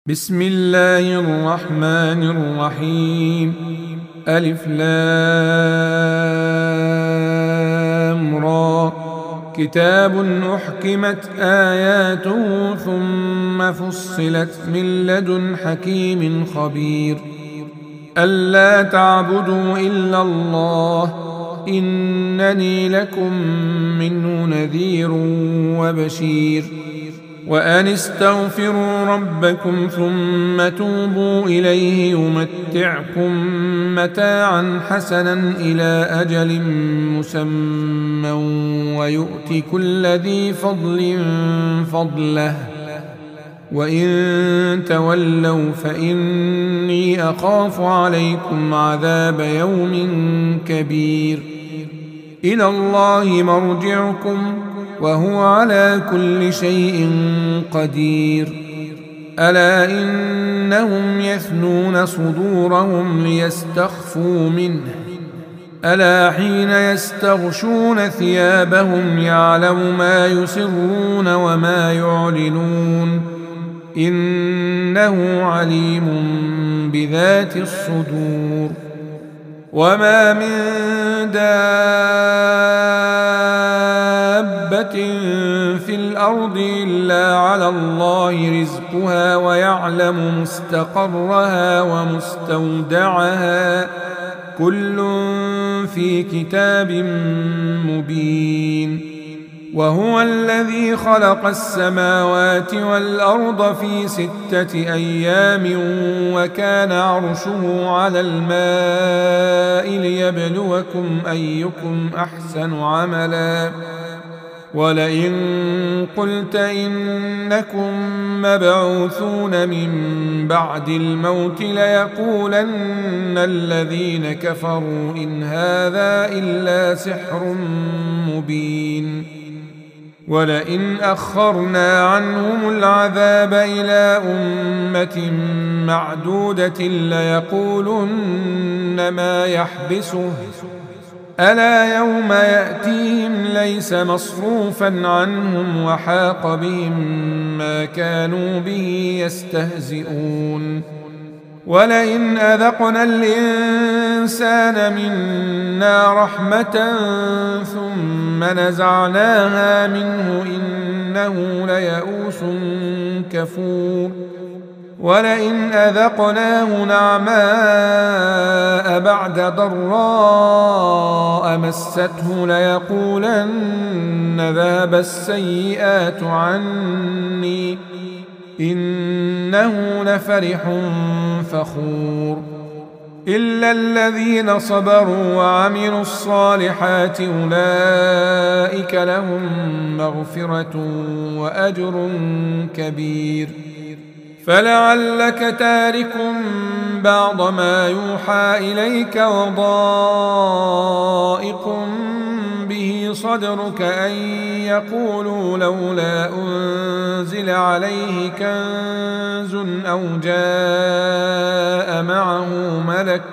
بسم الله الرحمن الرحيم. ألف لام را. كتاب أحكمت آياته ثم فصلت من لدن حكيم خبير. ألا تعبدوا إلا الله إنني لكم منه نذير وبشير. وأن استغفروا ربكم ثم توبوا إليه يمتعكم متاعا حسنا إلى أجل مسمى ويؤت كل ذي فضل فضله وإن تولوا فإني أخاف عليكم عذاب يوم كبير. إلى الله مرجعكم وهو على كل شيء قدير. ألا إنهم يثنون صدورهم ليستخفوا منه ألا حين يستغشون ثيابهم يعلم ما يسرون وما يعلنون إنه عليم بذات الصدور. وما من دابة في الأرض إلا على الله رزقها ويعلم مستقرها ومستودعها كل في كتاب مبين. وهو الذي خلق السماوات والأرض في 6 أيام وكان عرشه على الماء ليبلوكم أيكم أحسن عملا. ولئن قلت إنكم مبعوثون من بعد الموت ليقولن الذين كفروا إن هذا إلا سحر مبين. ولئن أخرنا عنهم العذاب إلى أمة معدودة ليقولن ما يحبسه ألا يوم يأتيهم ليس مصروفا عنهم وحاق بهم ما كانوا به يستهزئون. ولئن أذقنا الإنسان منا رحمة ثم نزعناها منه إنه ليئوس كفور. ولئن أذقناه نعماء بعد ضراء مسته ليقولن ذهب السيئات عني إنه لفرح فخور. إلا الذين صبروا وعملوا الصالحات أولئك لهم مغفرة وأجر كبير. فلعلك تارك بعض ما يوحى إليك وضائق به صدرك أن يقولوا لولا أنزل عليه كنز أو جاء معه ملك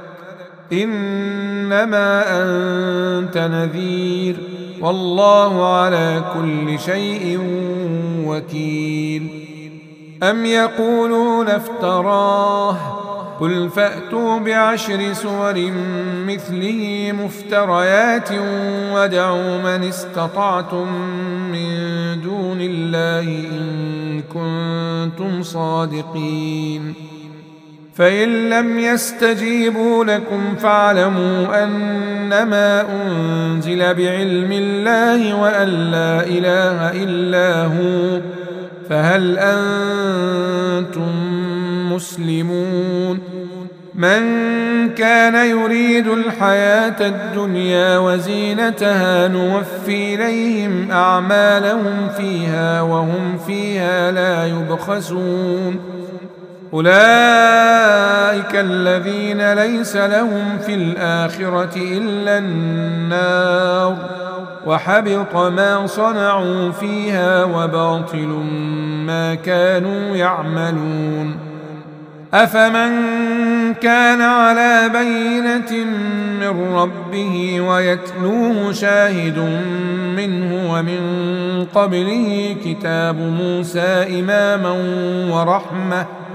إنما أنت نذير والله على كل شيء وكيل. أم يقولون افتراه قل فأتوا ب10 سور مثله مفتريات وادعوا من استطعتم من دون الله إن كنتم صادقين. فإن لم يستجيبوا لكم فاعلموا أنما أنزل بعلم الله وأن لا إله إلا هو فهل أنتم مسلمون. من كان يريد الحياة الدنيا وزينتها نوفي إليهم أعمالهم فيها وهم فيها لا يبخسون. أولئك الذين ليس لهم في الآخرة إلا النار وحبط ما صنعوا فيها وباطل ما كانوا يعملون. أفمن كان على بينة من ربه ويتلوه شاهد منه ومن قبله كتاب موسى إماما ورحمة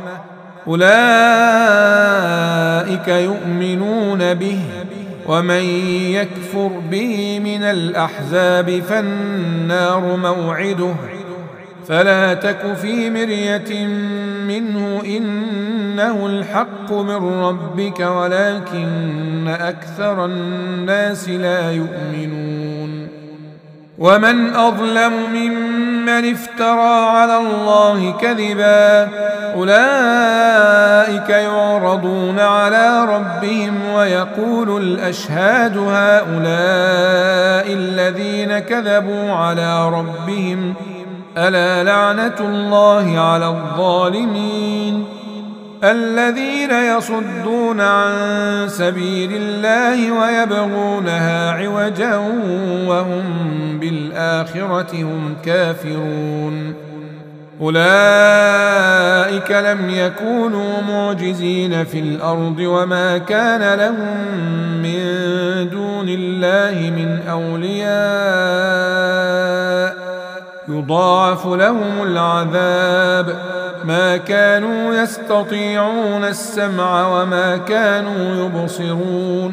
أولئك يؤمنون به، ومن يكفر به من الأحزاب فالنار موعده، فلا تك في مرية منه إنه الحق من ربك ولكن أكثر الناس لا يؤمنون. ومن أظلم ممن افترى على الله كذبا، أولئك يعرضون على ربهم ويقول الأشهاد هؤلاء الذين كذبوا على ربهم، ألا لعنة الله على الظالمين الذين يصدون عن سبيل الله ويبغونها عوجا وهم بالآخرة هم كافرون. أولئك لم يكونوا معجزين في الأرض وما كان لهم من دون الله من أولياء يضاعف لهم العذاب، ما كانوا يستطيعون السمع وما كانوا يبصرون.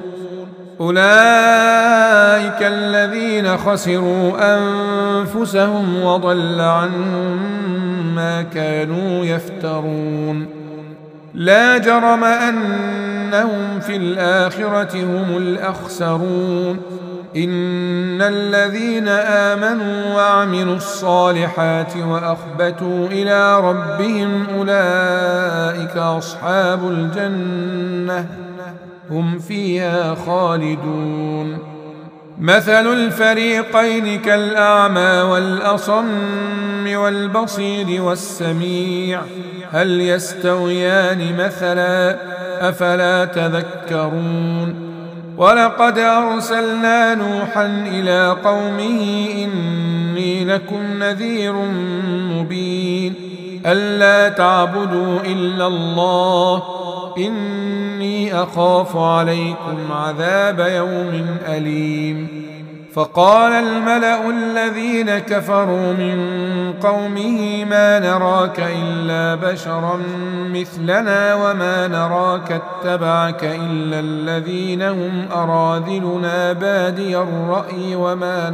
أولئك الذين خسروا أنفسهم وضل عنهم ما كانوا يفترون. لا جرم أنهم في الآخرة هم الأخسرون. إن الذين آمنوا وعملوا الصالحات وأخبتوا إلى ربهم أولئك أصحاب الجنة هم فيها خالدون. مثل الفريقين كالأعمى والأصم والبصير والسميع، هل يستويان مثلا؟ أفلا تذكرون. ولقد أرسلنا نوحا إلى قومه إني لكم نذير مبين، ألا تعبدوا إلا الله إني أخاف عليكم عذاب يوم أليم. فقال الملأ الذين كفروا من قومه ما نراك إلا بشرا مثلنا وما نراك اتبعك إلا الذين هم أراذلنا بادي الرأي وما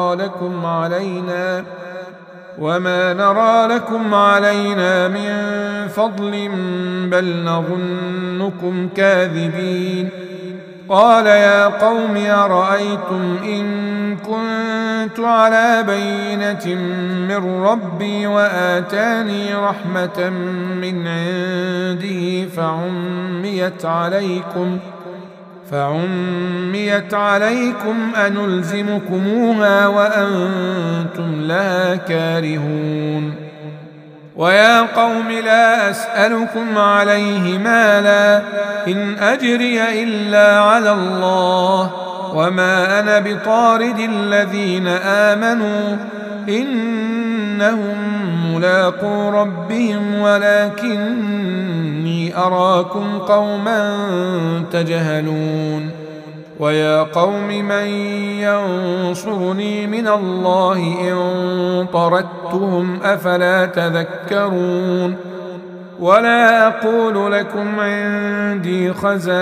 نرى لكم علينا من فضل بل نظنكم كاذبين. قال يا قوم أرأيتم إن كنت على بينة من ربي وآتاني رحمة من عنده فعميت عليكم أنلزمكموها وأنتم لها كارهون. ويا قوم لا أسألكم عليه مالا إن أجري إلا على الله وما أنا بطارد الذين آمنوا إنهم ملاقو ربهم ولكني أراكم قوما تجهلون. ويا قوم من ينصرني من الله إن طردتهم أفلا تذكرون. ولا أقول لكم عندي خزائن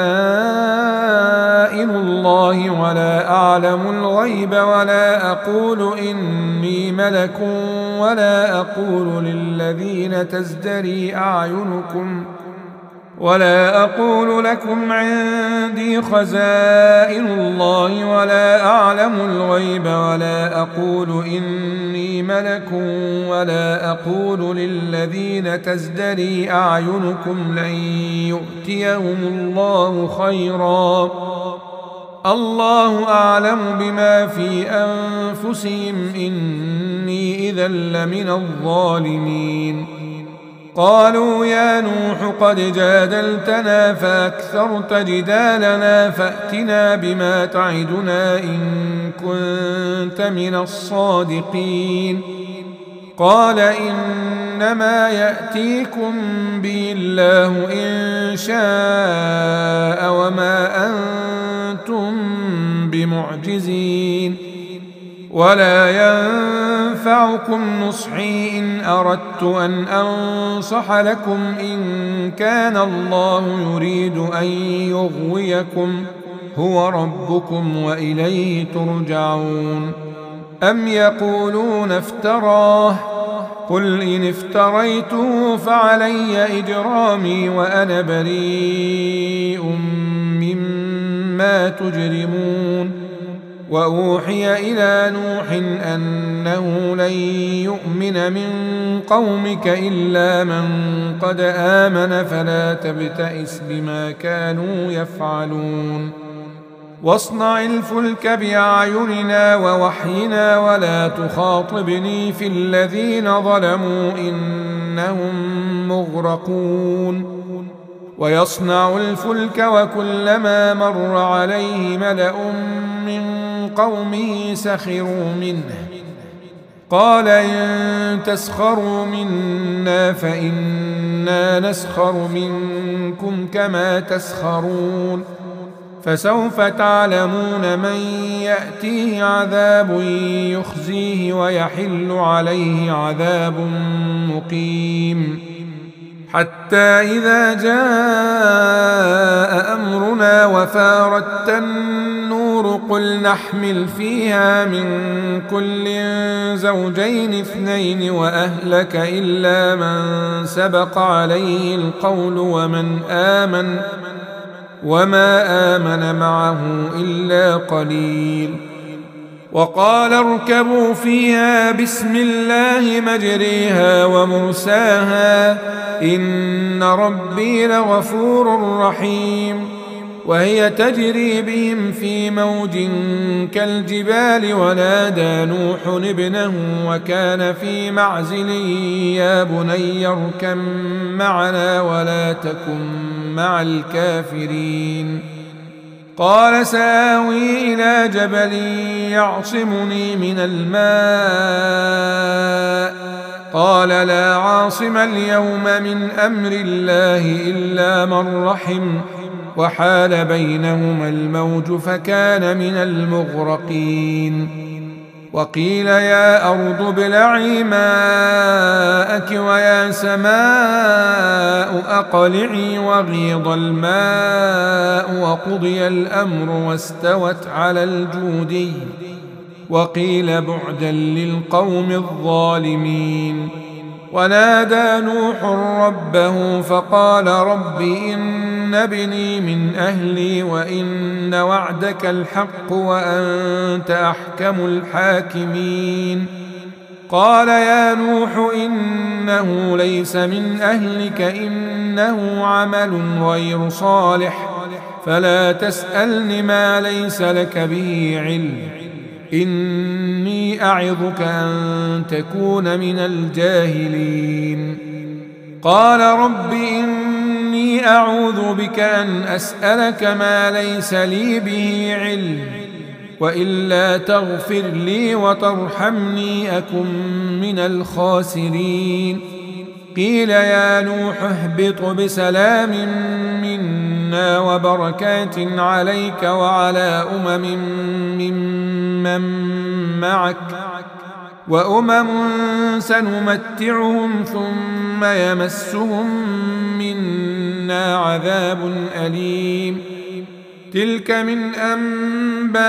الله ولا أعلم الغيب ولا أقول إني ملك ولا أقول للذين تزدري أعينكم ولا أقول لكم عندي خزائن الله ولا أعلم الغيب ولا أقول إني ملك ولا أقول للذين تزدري أعينكم لن يؤتيهم الله خيرا الله أعلم بما في أنفسهم إني إذا لمن الظالمين. قالوا يا نوح قد جادلتنا فأكثرت جدالنا فأتنا بما تعدنا إن كنت من الصادقين. قال إنما يأتيكم به الله إن شاء وما أنتم بمعجزين. ولا ينفعكم نصحي إن أردت أن أنصح لكم إن كان الله يريد أن يغويكم هو ربكم وإليه ترجعون. أم يقولون افتراه قل إن افتريته فعلي إجرامي وأنا بريء مما تجرمون. وأوحي إلى نوح أنه لن يؤمن من قومك إلا من قد آمن فلا تبتئس بما كانوا يفعلون. واصنع الفلك بأعيننا ووحينا ولا تخاطبني في الذين ظلموا إنهم مغرقون. ويصنع الفلك وكلما مر عليه ملأ من قومه سخروا منه قال إن تسخروا منا فإنا نسخر منكم كما تسخرون. فسوف تعلمون من يأتيه عذاب يخزيه ويحل عليه عذاب مقيم. حتى إذا جاء أمرنا وفارت النور قل نحمل فيها من كل زوجين اثنين وأهلك إلا من سبق عليه القول وما آمن معه إلا قليل. وقال اركبوا فيها بسم الله مجريها ومرساها إن ربي لغفور رحيم. وهي تجري بهم في موج كالجبال ونادى نوح ابنه وكان في معزل يا بني اركب معنا ولا تكن مع الكافرين. قال سآوي إلى جبل يعصمني من الماء قال لا عاصم اليوم من أمر الله إلا من رحم وحال بينهما الموج فكان من المغرقين. وقيل يا أرض ابلعي ماءك ويا سماء أقلعي وغيض الماء وقضي الأمر واستوت على الجودي وقيل بعدا للقوم الظالمين. ونادى نوح ربه فقال رب إن ابني من أهلي وإن وعدك الحق وأنت أحكم الحاكمين. قال يا نوح إنه ليس من أهلك إنه عمل غير صالح فلا تسألني ما ليس لك به علم إني أعظك أن تكون من الجاهلين. قال رب إني أعوذ بك أن أسألك ما ليس لي به علم وإلا تغفر لي وترحمني أكن من الخاسرين. قيل يا نوح اهبط بسلام منا وبركات عليك وعلى ممن معك وأمم سنمتعهم ثم يمسهم منا عذاب أليم. تلك من أنباء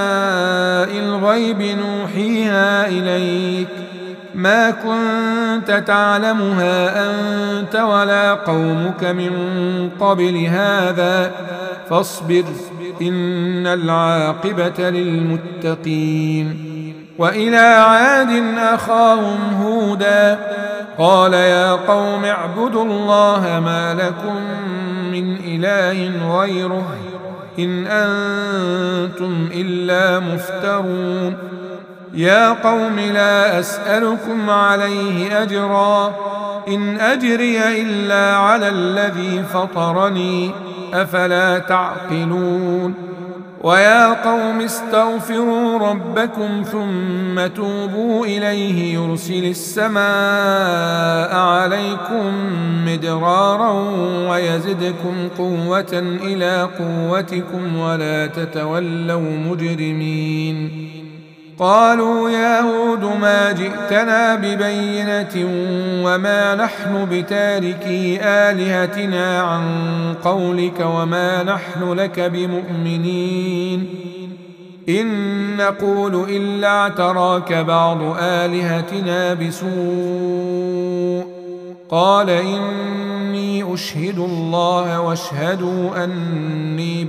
الغيب نوحيها إليك ما كنت تعلمها أنت ولا قومك من قبل هذا فاصبر إن العاقبة للمتقين. وإلى عاد أخاهم هودا قال يا قوم اعبدوا الله ما لكم من إله غيره إن أنتم إلا مفترون. يا قوم لا أسألكم عليه أجرا إن أجري إلا على الذي فطرني أفلا تعقلون. ويا قوم استغفروا ربكم ثم توبوا إليه يرسل السماء عليكم مدرارا ويزدكم قوة إلى قوتكم ولا تتولوا مجرمين. قالوا يا هود ما جئتنا ببينة وما نحن بتاركي آلهتنا عن قولك وما نحن لك بمؤمنين إن نقول إلا اعتراك بعض آلهتنا بسوء قال إني أشهد الله واشهدوا أني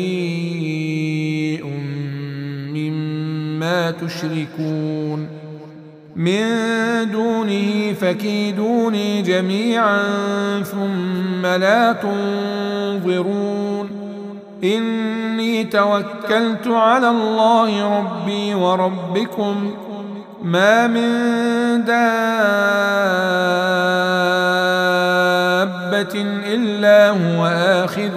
بريء مما تشركون من دونه فكيدوني جميعا ثم لا تنظرون إني توكلت على الله ربي وربكم ما من دابة إلا هو آخذ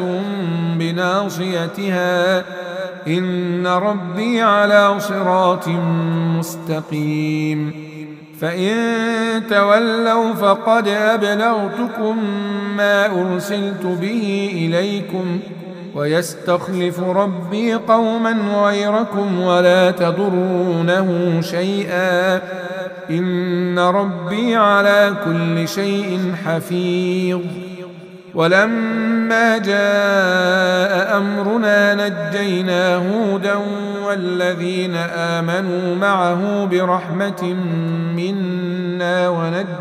بناصيتها إن ربي على صراط مستقيم فإن تولوا فقد أبلغتكم ما أرسلت به إليكم ويستخلف ربي قوما غيركم ولا تضرونه شيئا إن ربي على كل شيء حفيظ ولما جاء أمرنا نجينا هودا والذين آمنوا معه برحمة منا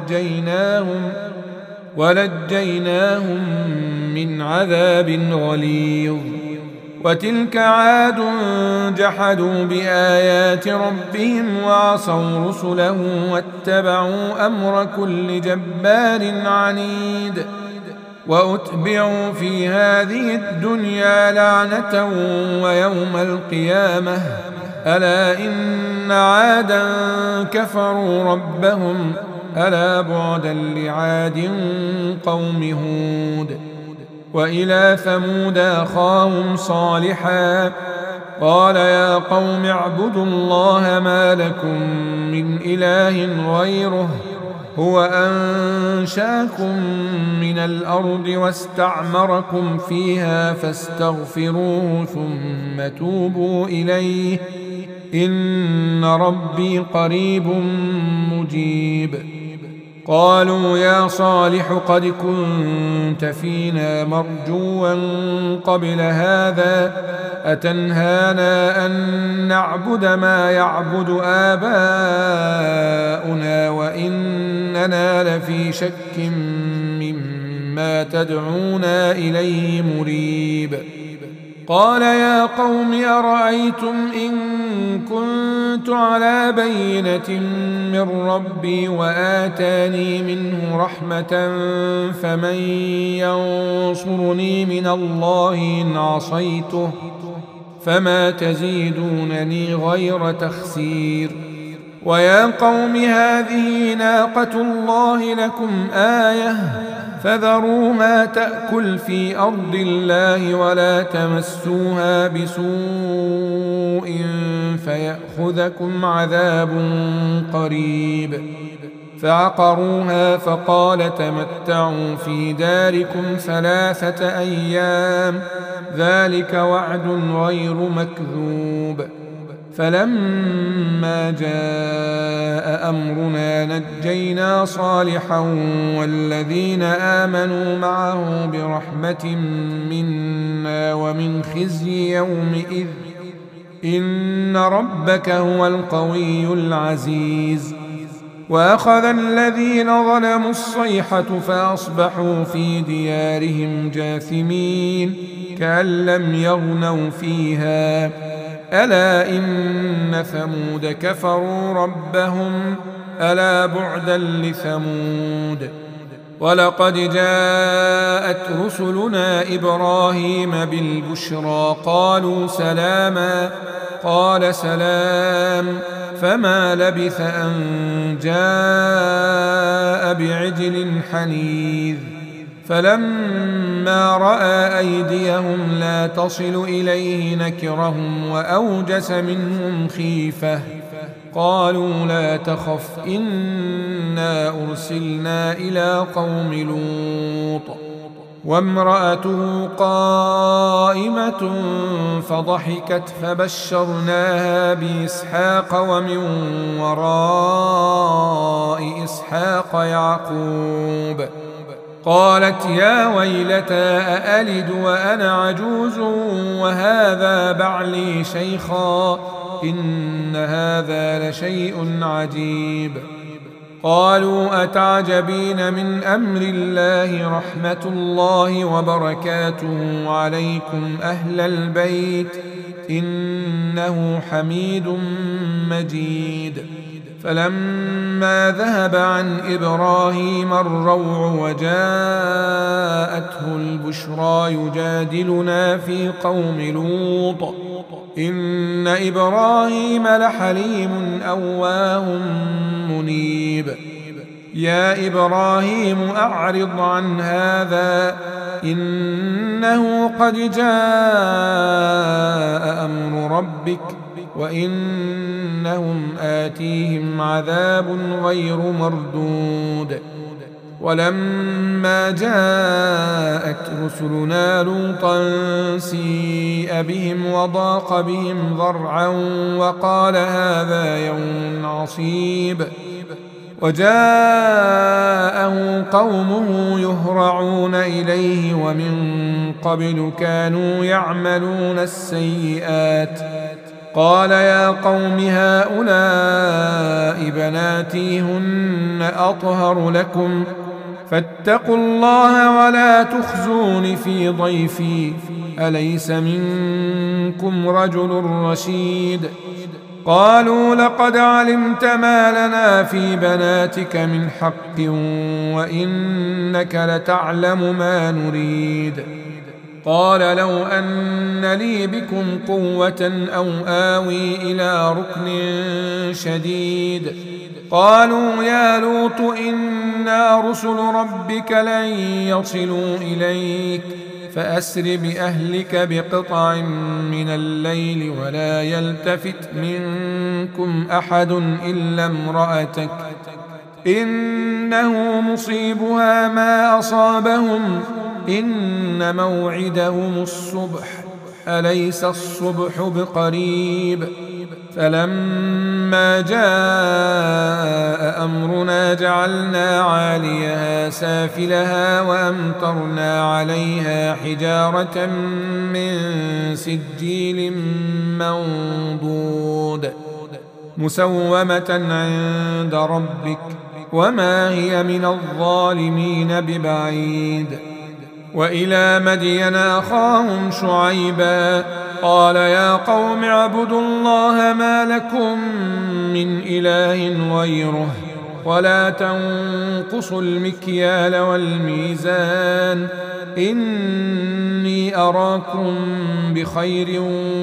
ونجيناهم من عذاب غليظ وتلك عاد جحدوا بآيات ربهم وعصوا رسله واتبعوا أمر كل جبار عنيد وأتبعوا في هذه الدنيا لعنة ويوم القيامة ألا إن عادا كفروا ربهم ألا بعدا لعاد قوم هود وإلى ثمود أخاهم صالحا قال يا قوم اعبدوا الله ما لكم من إله غيره هو أنشاكم من الأرض واستعمركم فيها فاستغفروه ثم توبوا إليه إن ربي قريب مجيب قالوا يا صالح قد كنت فينا مرجوا قبل هذا أتنهانا أن نعبد ما يعبد آباؤنا وإننا لفي شك مما تدعونا إليه مريب قال يا قوم أرأيتم إن كنت على بينة من ربي وآتاني منه رحمة فمن ينصرني من الله إن عصيته فما تزيدونني غير تخسير ويا قوم هذه ناقة الله لكم آية فذروها تأكل في أرض الله ولا تمسوها بسوء فيأخذكم عذاب قريب فعقروها فقال تمتعوا في داركم 3 أيام ذلك وعد غير مكذوب فلما جاء أمرنا نجينا صالحا والذين آمنوا معه برحمة منا ومن خزي يومئذ إن ربك هو القوي العزيز وأخذ الذين ظلموا الصيحة فأصبحوا في ديارهم جاثمين كأن لم يغنوا فيها ألا إن ثمود كفروا ربهم ألا بعدا لثمود ولقد جاءت رسلنا إبراهيم بالبشرى قالوا سلاما قال سلام فما لبث أن جاء بعجل حنيذ فلما رأى أيديهم لا تصل إليه نكرهم وأوجس منهم خيفة قالوا لا تخف إنا أرسلنا إلى قوم لوط وامرأته قائمة فضحكت فبشرناها بإسحاق ومن وراء إسحاق يعقوب. قالت يا ويلتى أألد وأنا عجوز وهذا بعلي شيخا إن هذا لشيء عجيب. قالوا أتعجبين من أمر الله رحمة الله وبركاته عليكم أهل البيت إنه حميد مجيد. فلما ذهب عن إبراهيم الروع وجاءته البشرى يجادلنا في قوم لوط إن إبراهيم لحليم أواه منيب. يا إبراهيم أعرض عن هذا إنه قد جاء أمر ربك وإنهم آتيهم عذاب غير مردود. ولما جاءت رسلنا لوطا سيء بهم وضاق بهم ذرعا وقال هذا يوم عصيب. وجاءه قومه يهرعون إليه ومن قبل كانوا يعملون السيئات. قال يا قوم هؤلاء بناتي هن أطهر لكم فاتقوا الله ولا تخزون في ضيفي أليس منكم رجل رشيد. قالوا لقد علمت ما لنا في بناتك من حق وإنك لتعلم ما نريد. قال لو أن لي بكم قوة أو آوي إلى ركن شديد. قالوا يا لوط إنا رسل ربك لن يصلوا إليك فأسر بأهلك بقطع من الليل ولا يلتفت منكم أحد إلا امرأتك إنه مصيبها ما أصابهم إن موعدهم الصبح أليس الصبح بقريب. فلما جاء أمرنا جعلنا عاليها سافلها وأمطرنا عليها حجارة من سجيل منضود مسومة عند ربك وما هي من الظالمين ببعيد. وإلى مدين أخاهم شعيبا قال يا قوم اعبدوا الله ما لكم من إله غيره ولا تنقصوا المكيال والميزان إني أراكم بخير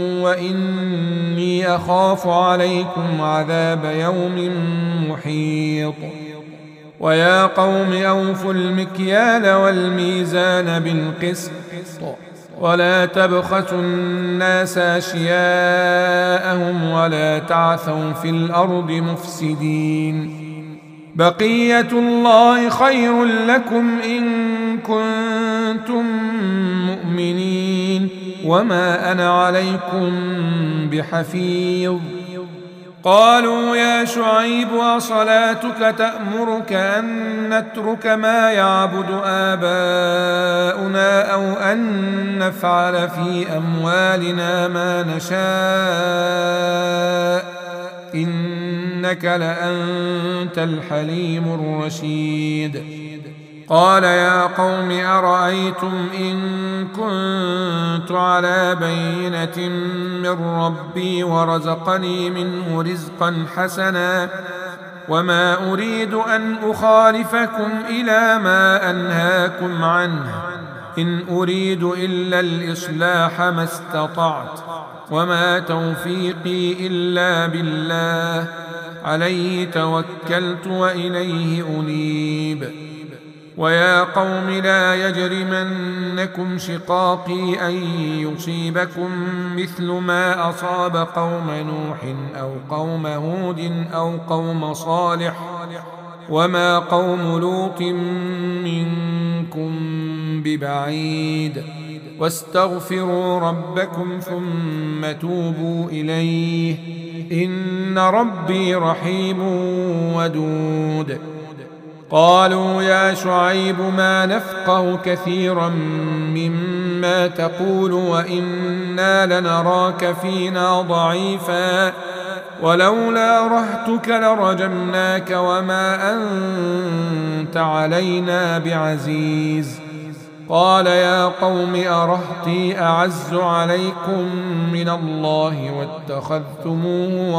وإني أخاف عليكم عذاب يوم محيط. ويا قوم أوفوا المكيال والميزان بالقسط ولا تبخسوا الناس أشياءهم ولا تعثوا في الأرض مفسدين. بقية الله خير لكم إن كنتم مؤمنين وما أنا عليكم بحفيظ. قالوا يا شعيب أصلاتك تأمرك أن نترك ما يعبد آباؤنا أو أن نفعل في أموالنا ما نشاء إنك لأنت الحليم الرشيد. قال يا قوم أرأيتم إن كنت على بينة من ربي ورزقني منه رزقا حسنا وما أريد أن أخالفكم إلى ما أنهاكم عنه إن أريد إلا الإصلاح ما استطعت وما توفيقي إلا بالله عليه توكلت وإليه أنيب. ويا قوم لا يجرمنكم شقاقي أن يصيبكم مثل ما أصاب قوم نوح أو قوم هود أو قوم صالح وما قوم لوط منكم ببعيد واستغفروا ربكم ثم توبوا إليه إن ربي رحيم ودود. قالوا يا شعيب ما نفقه كثيرا مما تقول وإنا لنراك فينا ضعيفا ولولا رهتك لرجمناك وما أنت علينا بعزيز. قال يا قوم أرهطي أعز عليكم من الله واتخذتموه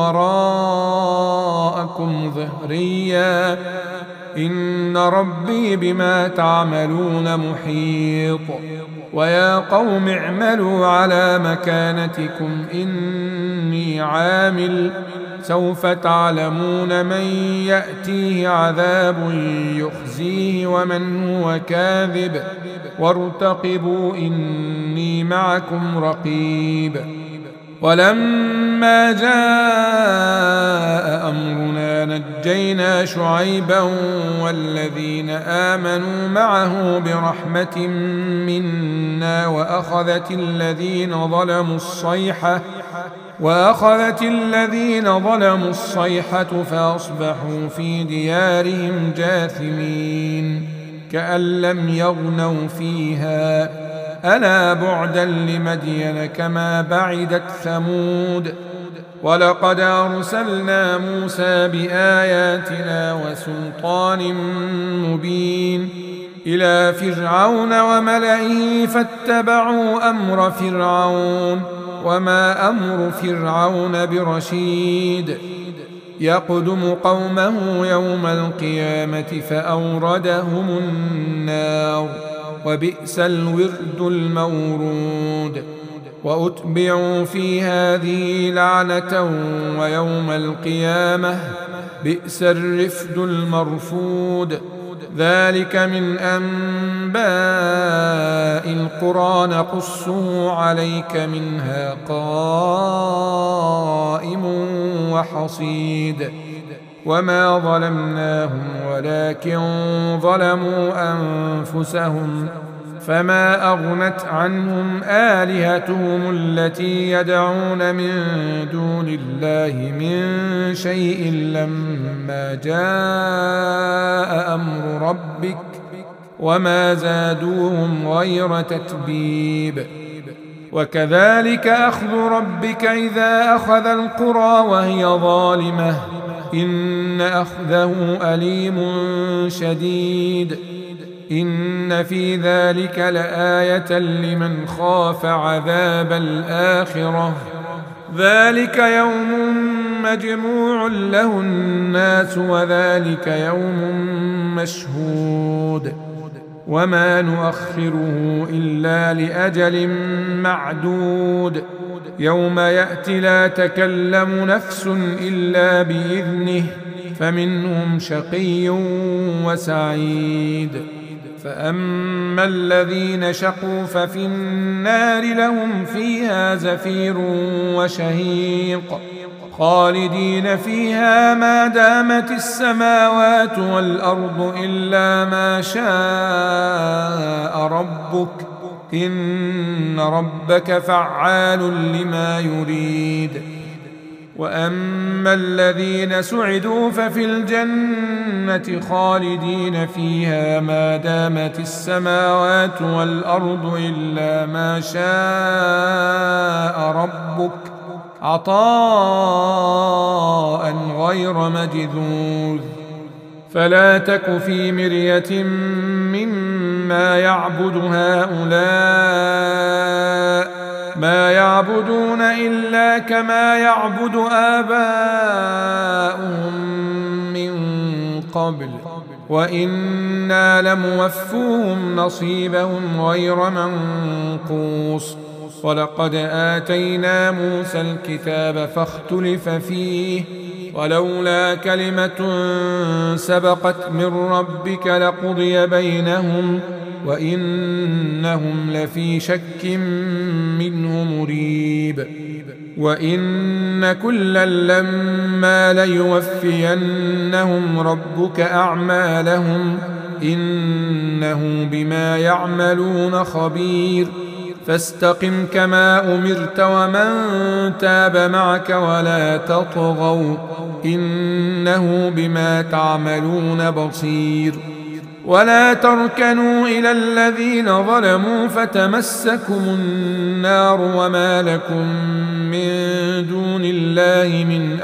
وراءكم ظهريا إن ربي بما تعملون محيط. ويا قوم اعملوا على مكانتكم إني عامل سوف تعلمون من يأتيه عذاب يخزيه ومن هو كاذب وارتقبوا إني معكم رقيب. ولما جاء أمرنا نجينا شعيبا والذين آمنوا معه برحمة منا وأخذت الذين ظلموا الصيحة فأصبحوا في ديارهم جاثمين كأن لم يغنوا فيها ألا بعدا لمدين كما بعدت ثمود. ولقد أرسلنا موسى بآياتنا وسلطان مبين إلى فرعون وملئه فاتبعوا أمر فرعون وما أمر فرعون برشيد. يقدم قومه يوم القيامة فأوردهم النار وبئس الورد المورود. وأتبعوا في هذه لعنة ويوم القيامة بئس الرفد المرفود. ذلك من أنباء القرى نقصه عليك منها قائم وحصيد. وما ظلمناهم ولكن ظلموا أنفسهم فما أغنت عنهم آلهتهم التي يدعون من دون الله من شيء لما جاء أمر ربك وما زادوهم غير تتبيب. وكذلك أخذ ربك إذا أخذ القرى وهي ظالمة إن أخذه أليم شديد. إن في ذلك لآية لمن خاف عذاب الآخرة ذلك يوم مجموع له الناس وذلك يوم مشهود. وما نؤخره إلا لأجل معدود يوم يأتي لا تكلم نفس إلا بإذنه فمنهم شقي وسعيد. فأما الذين شقوا ففي النار لهم فيها زفير وشهيق خالدين فيها ما دامت السماوات والأرض إلا ما شاء ربك إن ربك فعال لما يريد. وأما الذين سعدوا ففي الجنة خالدين فيها ما دامت السماوات والأرض إلا ما شاء ربك عطاء غير مجذوذ. فلا تك في مرية مما يعبد هؤلاء ما يعبدون إلا كما يعبد آباؤهم من قبل وإنا لموفوهم نصيبهم غير منقوص. ولقد آتينا موسى الكتاب فاختلف فيه ولولا كلمة سبقت من ربك لقضي بينهم وإنهم لفي شك منه مريب. وإن كلا لما ليوفينهم ربك أعمالهم إنه بما يعملون خبير فاستقم كما أمرت ومن تاب معك ولا تطغوا إنه بما تعملون بصير ولا تركنوا إلى الذين ظلموا فتمسكم النار وما لكم من دون الله من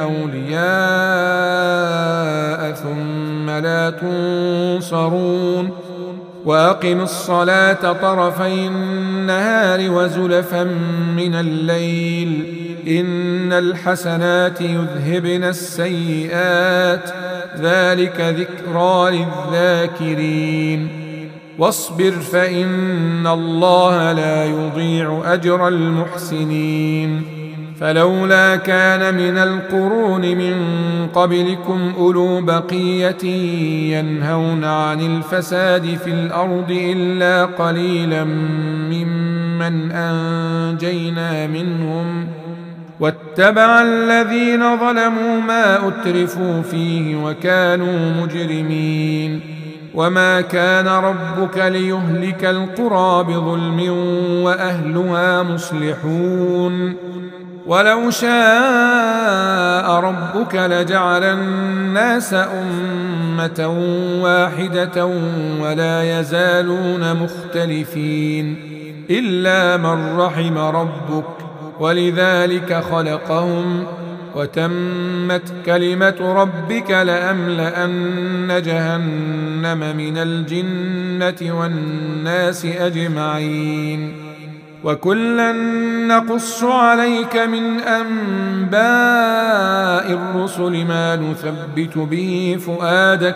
أولياء ثم لا تنصرون وأقم الصلاة طرفي النهار وزلفا من الليل إن الحسنات يذهبن السيئات ذلك ذكرى للذاكرين واصبر فإن الله لا يضيع أجر المحسنين فلولا كان من القرون من قبلكم أولو بقية ينهون عن الفساد في الأرض إلا قليلا ممن أنجينا منهم واتبع الذين ظلموا ما أترفوا فيه وكانوا مجرمين وما كان ربك ليهلك القرى بظلم وأهلها مصلحون ولو شاء ربك لجعل الناس أمة واحدة ولا يزالون مختلفين إلا من رحم ربك ولذلك خلقهم وتمت كلمة ربك لأملأن جهنم من الجنة والناس أجمعين وكلا نقص عليك من أنباء الرسل ما نثبت به فؤادك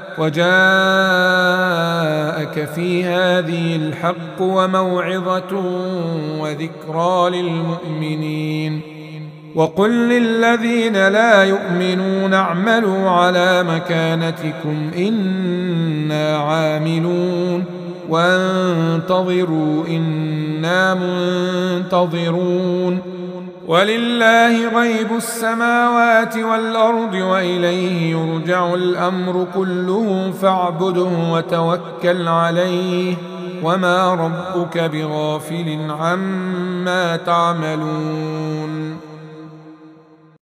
وجاءك في هذه الحق وموعظة وذكرى للمؤمنين وقل للذين لا يؤمنون اعملوا على مكانتكم إنا عاملون وانتظروا إنا منتظرون ولله غيب السماوات والأرض وإليه يرجع الأمر كله فاعبده وتوكل عليه وما ربك بغافل عما تعملون